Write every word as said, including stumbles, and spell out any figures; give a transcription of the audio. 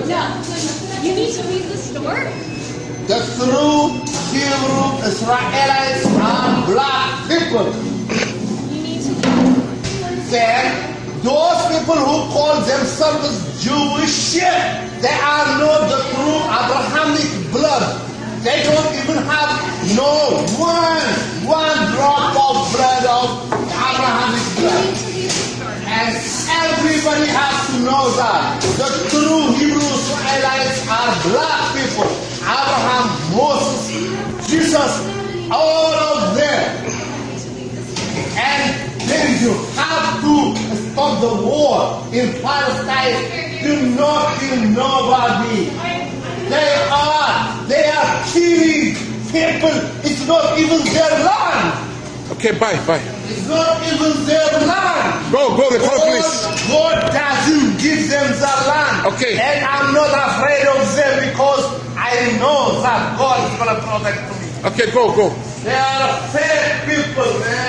No. You need to leave the store. The true Hebrew Israelites are black people. You need to leave. Then those people who call themselves Jewish, they are not the true Abrahamic blood. They don't even have no one, one drop of blood of Abrahamic blood. And everybody has to know that the true Hebrew Israelites are black people. Abraham, Moses, Jesus, all of them. And then you have to stop the war in Palestine. Do not kill nobody. They are, they are killing people. It's not even their land. Okay, bye, bye. It's not even their land. Go, go, the police. God doesn't give them their land. Okay. And I'm not afraid of them because I know that God is going to protect me. Okay, go, go. They are fake people, man.